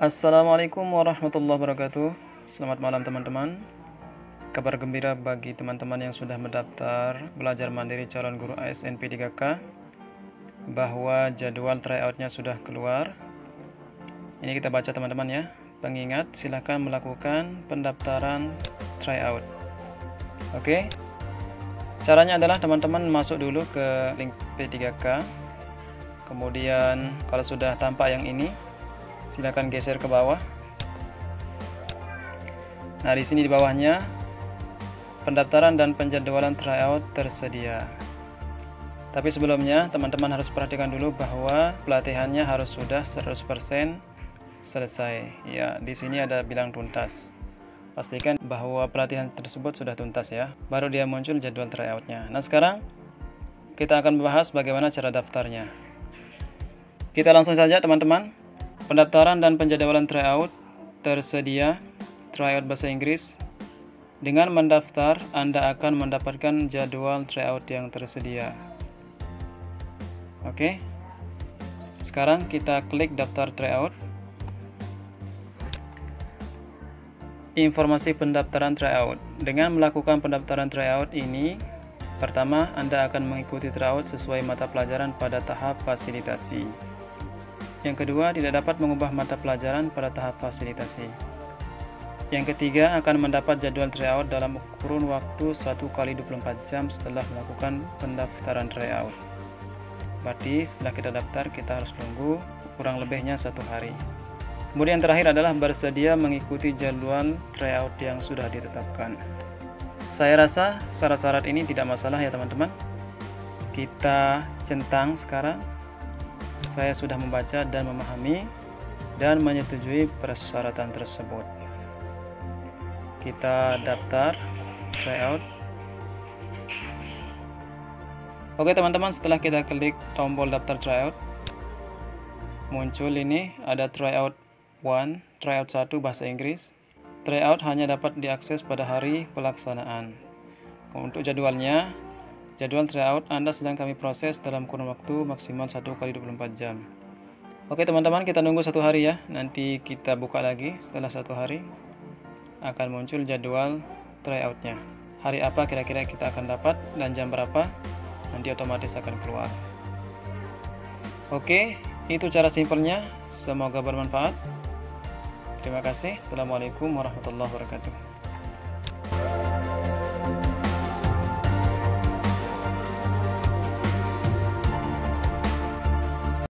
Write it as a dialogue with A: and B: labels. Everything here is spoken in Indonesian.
A: Assalamualaikum warahmatullahi wabarakatuh. Selamat malam teman-teman. Kabar gembira bagi teman-teman yang sudah mendaftar belajar mandiri calon guru ASN P3K bahwa jadwal tryoutnya sudah keluar. Ini kita baca teman-teman ya. Pengingat, silahkan melakukan pendaftaran tryout. Oke. Caranya adalah teman-teman masuk dulu ke link P3K. Kemudian kalau sudah tampak yang ini, silakan geser ke bawah. Nah, di sini di bawahnya pendaftaran dan penjadwalan tryout tersedia. Tapi sebelumnya teman-teman harus perhatikan dulu bahwa pelatihannya harus sudah 100% selesai. Ya, di sini ada bilang tuntas. Pastikan bahwa pelatihan tersebut sudah tuntas ya. Baru dia muncul jadwal tryoutnya. Nah, sekarang kita akan membahas bagaimana cara daftarnya. Kita langsung saja teman-teman. Pendaftaran dan penjadwalan tryout tersedia. Tryout bahasa Inggris. Dengan mendaftar, Anda akan mendapatkan jadwal tryout yang tersedia. Oke. Sekarang kita klik daftar tryout. Informasi pendaftaran tryout. Dengan melakukan pendaftaran tryout ini, pertama, Anda akan mengikuti tryout sesuai mata pelajaran pada tahap fasilitasi. Yang kedua, tidak dapat mengubah mata pelajaran pada tahap fasilitasi. Yang ketiga, akan mendapat jadwal tryout dalam kurun waktu 1x24 jam setelah melakukan pendaftaran tryout. Berarti setelah kita daftar, kita harus tunggu kurang lebihnya 1 hari. Kemudian yang terakhir adalah bersedia mengikuti jadwal tryout yang sudah ditetapkan. Saya rasa syarat-syarat ini tidak masalah ya teman-teman. Kita centang sekarang. Saya sudah membaca dan memahami dan menyetujui persyaratan tersebut. Kita daftar tryout. Oke teman-teman, setelah kita klik tombol daftar tryout, muncul ini ada tryout 1, tryout 1 bahasa Inggris. Tryout hanya dapat diakses pada hari pelaksanaan. Untuk jadwalnya, jadwal tryout Anda sedang kami proses dalam kurun waktu maksimal 1x24 jam. Oke teman-teman, kita nunggu 1 hari ya. Nanti kita buka lagi setelah 1 hari. Akan muncul jadwal tryoutnya. Hari apa kira-kira kita akan dapat dan jam berapa, nanti otomatis akan keluar. Oke, itu cara simpelnya. Semoga bermanfaat. Terima kasih. Assalamualaikum warahmatullahi wabarakatuh.